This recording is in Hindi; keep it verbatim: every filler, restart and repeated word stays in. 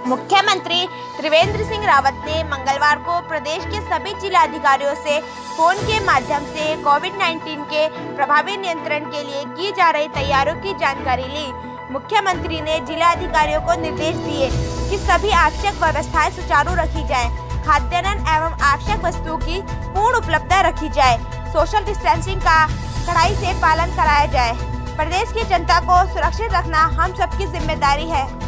मुख्यमंत्री त्रिवेंद्र सिंह रावत ने मंगलवार को प्रदेश के सभी जिलाधिकारियों से फोन के माध्यम से कोविड उन्नीस के प्रभावी नियंत्रण के लिए की जा रही तैयारियों की जानकारी ली। मुख्यमंत्री ने जिलाधिकारियों को निर्देश दिए कि सभी आवश्यक व्यवस्थाएं सुचारू रखी जाएं, खाद्यान्न एवं आवश्यक वस्तुओं की पूर्ण उपलब्धता रखी जाए, सोशल डिस्टेंसिंग का कड़ाई से पालन कराया जाए। प्रदेश की जनता को सुरक्षित रखना हम सबकी जिम्मेदारी है।